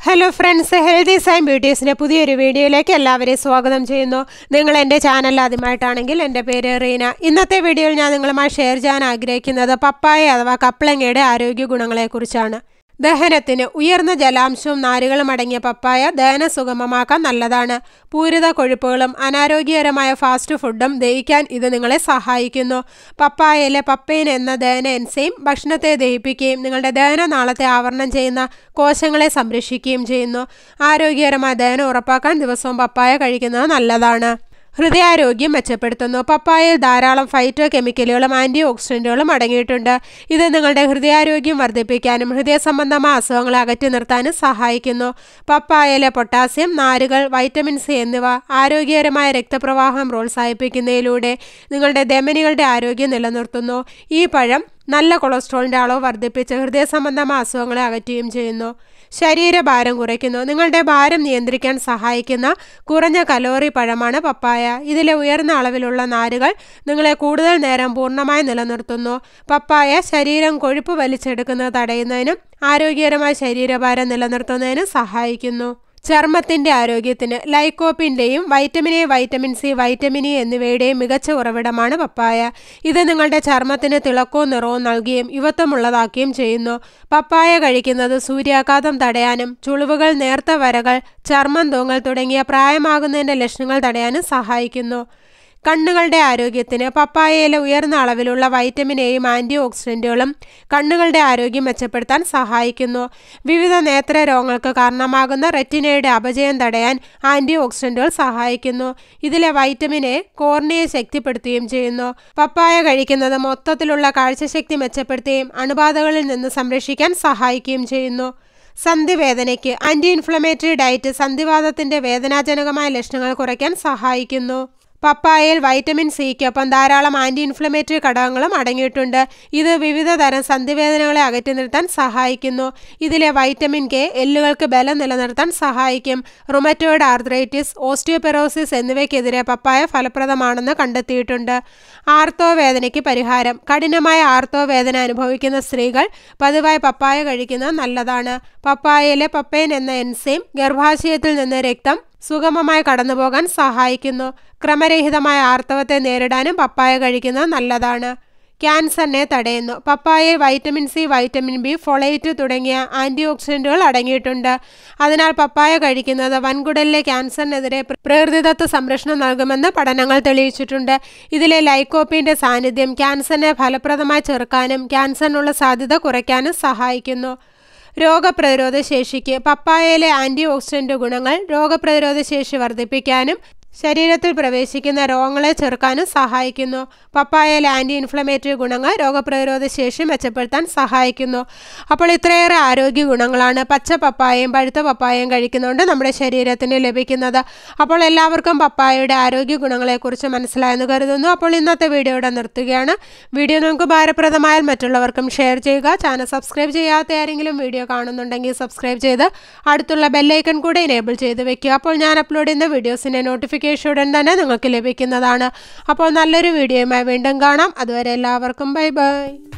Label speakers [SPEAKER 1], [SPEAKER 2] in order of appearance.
[SPEAKER 1] Hello friends, healthy sign ബ്യൂട്ടീസിൻ്റെ പുതിയൊരു വീഡിയോയിലേക്ക് എല്ലാവരെയും സ്വാഗതം ചെയ്യുന്നു. നിങ്ങൾ എൻ്റെ ചാനൽ ആദ്യമായിട്ടാണെങ്കിൽ എൻ്റെ പേര് റീന. ഇന്നത്തെ വീഡിയോയിൽ ഞാൻ നിങ്ങളുമായി ഷെയർ ചെയ്യാൻ ആഗ്രഹിക്കുന്നത് പപ്പായ അഥവാ കപ്ലങ്ങയുടെ ആരോഗ്യ ഗുണങ്ങളെക്കുറിച്ചാണ്. ദഹനത്തിന് ഉയർന്ന ജലാംശവും നാരുകളും അടങ്ങിയ പപ്പായ ദഹനം സുഗമമാക്കാൻ നല്ലതാണ്. പൂരിത കൊഴുപ്പുകളും അനാരോഗ്യകരമായ ഫാസ്റ്റ് ഫുഡും ദഹിക്കാൻ ഇത് നിങ്ങളെ സഹായിക്കുന്നു. പപ്പായയിലെ പപ്പൈൻ എന്ന ദഹന എൻസൈം ഭക്ഷണത്തെ ദഹിപ്പിക്കുകയും നിങ്ങളുടെ ദഹനനാളത്തെ ആവരണം ചെയ്യുന്ന കോശങ്ങളെ സംരക്ഷിക്കുകയും ചെയ്യുന്നു. ആരോഗ്യകരമായ ദഹനം ഉറപ്പാക്കാൻ ദിവസവും പപ്പായ കഴിക്കുന്നത് നല്ലതാണ്. ഹൃദയാരോഗ്യം മെച്ചപ്പെടുത്തുന്നു. പപ്പായയിൽ ധാരാളം ഫൈറ്റോ കെമിക്കലുകളും ആൻറ്റി ഓക്സിഡൻറ്റുകളും അടങ്ങിയിട്ടുണ്ട്. ഇത് നിങ്ങളുടെ ഹൃദയാരോഗ്യം വർദ്ധിപ്പിക്കാനും ഹൃദയ സംബന്ധമായ അസുഖങ്ങളെ അകറ്റി നിർത്താനും സഹായിക്കുന്നു. പപ്പായയിലെ പൊട്ടാസ്യം, നാരുകൾ, വൈറ്റമിൻ സി എന്നിവ ആരോഗ്യകരമായ രക്തപ്രവാഹം പ്രോത്സാഹിപ്പിക്കുന്നതിലൂടെ നിങ്ങളുടെ ധമനികളുടെ ആരോഗ്യം നിലനിർത്തുന്നു. ഈ പഴം നല്ല കൊളസ്ട്രോളിൻ്റെ അളവ് വർദ്ധിപ്പിച്ച് ഹൃദയ സംബന്ധമായ അസുഖങ്ങളെ അകറ്റുകയും ചെയ്യുന്നു. ശരീരഭാരം കുറയ്ക്കുന്നു. നിങ്ങളുടെ ഭാരം നിയന്ത്രിക്കാൻ സഹായിക്കുന്ന കുറഞ്ഞ കലോറി പഴമാണ് പപ്പായ. ഇതിലെ ഉയർന്ന അളവിലുള്ള നാരുകൾ നിങ്ങളെ കൂടുതൽ നേരം പൂർണ്ണമായി നിലനിർത്തുന്നു. പപ്പായ ശരീരം കൊഴുപ്പ് വലിച്ചെടുക്കുന്നത് തടയുന്നതിനും ആരോഗ്യകരമായ ശരീരഭാരം നിലനിർത്തുന്നതിനും സഹായിക്കുന്നു. ചർമ്മത്തിൻ്റെ ആരോഗ്യത്തിന് ലൈക്കോപ്പിൻ്റെയും vitamin A, vitamin C, vitamin E എന്നിവയുടെയും മികച്ച ഉറവിടമാണ് പപ്പായ. ഇത് നിങ്ങളുടെ ചർമ്മത്തിന് തിളക്കവും നിറവും നൽകുകയും യുവത്വമുള്ളതാക്കുകയും ചെയ്യുന്നു. പപ്പായ കഴിക്കുന്നത് സൂര്യാഘാതം തടയാനും ചുളിവുകൾ, നേർത്ത വരകൾ, ചർമ്മം തൂങ്ങൽ തുടങ്ങിയ പ്രായമാകുന്നതിൻ്റെ ലക്ഷണങ്ങൾ തടയാനും സഹായിക്കുന്നു. കണ്ണുകളുടെ ആരോഗ്യത്തിന് പപ്പായയിലെ ഉയർന്ന അളവിലുള്ള വൈറ്റമിൻ എയും ആൻറ്റി ഓക്സിഡൻറ്റുകളും കണ്ണുകളുടെ ആരോഗ്യം മെച്ചപ്പെടുത്താൻ സഹായിക്കുന്നു. വിവിധ നേത്ര രോഗങ്ങൾക്ക് കാരണമാകുന്ന റെറ്റിനയുടെ അപചയം തടയാൻ ആൻറ്റി ഓക്സിഡൻറ്റുകൾ സഹായിക്കുന്നു. ഇതിലെ വൈറ്റമിൻ എ കോർണിയയെ ശക്തിപ്പെടുത്തുകയും ചെയ്യുന്നു. പപ്പായ കഴിക്കുന്നത് മൊത്തത്തിലുള്ള കാഴ്ചശക്തി മെച്ചപ്പെടുത്തുകയും അണുബാധകളിൽ നിന്ന് സംരക്ഷിക്കാൻ സഹായിക്കുകയും ചെയ്യുന്നു. സന്ധിവേദനയ്ക്ക് ആൻറ്റി ഇൻഫ്ലമേറ്ററി ഡയറ്റ് സന്ധിവാതത്തിൻ്റെ വേദനാജനകമായ ലക്ഷണങ്ങൾ കുറയ്ക്കാൻ സഹായിക്കുന്നു. പപ്പായയിൽ വൈറ്റമിൻ സിക്കൊപ്പം ധാരാളം ആൻറ്റി ഇൻഫ്ലമേറ്ററി ഘടകങ്ങളും അടങ്ങിയിട്ടുണ്ട്. ഇത് വിവിധ തരം സന്ധിവേദനകളെ അകറ്റി നിർത്താൻ സഹായിക്കുന്നു. ഇതിലെ വൈറ്റമിൻ കെ എല്ലുകൾക്ക് ബലം നിലനിർത്താൻ സഹായിക്കും. റുമറ്റോയിഡ് ആർത്രൈറ്റിസ്, ഓസ്റ്റിയോപെറോസിസ് എന്നിവയ്ക്കെതിരെ പപ്പായ ഫലപ്രദമാണെന്ന് കണ്ടെത്തിയിട്ടുണ്ട്. ആർത്തവവേദനയ്ക്ക് പരിഹാരം. കഠിനമായ ആർത്തവവേദന അനുഭവിക്കുന്ന സ്ത്രീകൾ പതിവായി പപ്പായ കഴിക്കുന്നത് നല്ലതാണ്. പപ്പായയിലെ പപ്പൈൻ എന്ന എൻസൈം ഗർഭാശയത്തിൽ നിന്ന് രക്തം സുഗമമായി കടന്നുപോകാൻ സഹായിക്കുന്നു. ക്രമരഹിതമായ ആർത്തവത്തെ നേരിടാനും പപ്പായ കഴിക്കുന്നത് നല്ലതാണ്. ക്യാൻസറിനെ തടയുന്നു. പപ്പായയിൽ vitamin C, vitamin B, folate തുടങ്ങിയ ആൻറ്റി ഓക്സിഡൻറ്റുകൾ അടങ്ങിയിട്ടുണ്ട്. അതിനാൽ പപ്പായ കഴിക്കുന്നത് വൻകുടലിലെ ക്യാൻസറിനെതിരെ പ്രകൃതിദത്ത സംരക്ഷണം നൽകുമെന്ന് പഠനങ്ങൾ തെളിയിച്ചിട്ടുണ്ട്. ഇതിലെ ലൈക്കോപ്പിൻ്റെ സാന്നിധ്യം ക്യാൻസറിനെ ഫലപ്രദമായി ചെറുക്കാനും ക്യാൻസറിനുള്ള സാധ്യത കുറയ്ക്കാനും സഹായിക്കുന്നു. രോഗപ്രതിരോധ ശേഷിക്ക് പപ്പായയിലെ ആൻറ്റി ഓക്സിഡൻറ്റ് ഗുണങ്ങൾ രോഗപ്രതിരോധ ശേഷി വർദ്ധിപ്പിക്കാനും ശരീരത്തിൽ പ്രവേശിക്കുന്ന രോഗങ്ങളെ ചെറുക്കാനും സഹായിക്കുന്നു. പപ്പായയിലെ ആൻറ്റി ഇൻഫ്ലമേറ്ററി ഗുണങ്ങൾ രോഗപ്രതിരോധ ശേഷി മെച്ചപ്പെടുത്താൻ സഹായിക്കുന്നു. അപ്പോൾ ഇത്രയേറെ ആരോഗ്യ ഗുണങ്ങളാണ് പച്ച പപ്പായയും പഴുത്ത പപ്പായയും കഴിക്കുന്നതുകൊണ്ട് നമ്മുടെ ശരീരത്തിന് ലഭിക്കുന്നത്. അപ്പോൾ എല്ലാവർക്കും പപ്പായയുടെ ആരോഗ്യ ഗുണങ്ങളെക്കുറിച്ച് മനസ്സിലായെന്ന് കരുതുന്നു. അപ്പോൾ ഇന്നത്തെ വീഡിയോ ഇവിടെ നിർത്തുകയാണ്. വീഡിയോ നിങ്ങൾക്ക് ഉപകാരപ്രദമായാൽ മറ്റുള്ളവർക്കും ഷെയർ ചെയ്യുക. ചാനൽ സബ്സ്ക്രൈബ് ചെയ്യാത്ത ആരെങ്കിലും വീഡിയോ കാണുന്നുണ്ടെങ്കിൽ സബ്സ്ക്രൈബ് ചെയ്ത് അടുത്തുള്ള ബെല്ലൈക്കൺ കൂടെ എനേബിൾ ചെയ്ത് വെക്കുക. അപ്പോൾ ഞാൻ അപ്ലോഡ് ചെയ്യുന്ന വീഡിയോസിൻ്റെ നോട്ടിഫിക്കേഷൻ ഉടൻ തന്നെ നിങ്ങൾക്ക് ലഭിക്കുന്നതാണ്. അപ്പോൾ നല്ലൊരു വീഡിയോയുമായി വീണ്ടും കാണാം. അതുവരെ എല്ലാവർക്കും ബൈ ബൈ.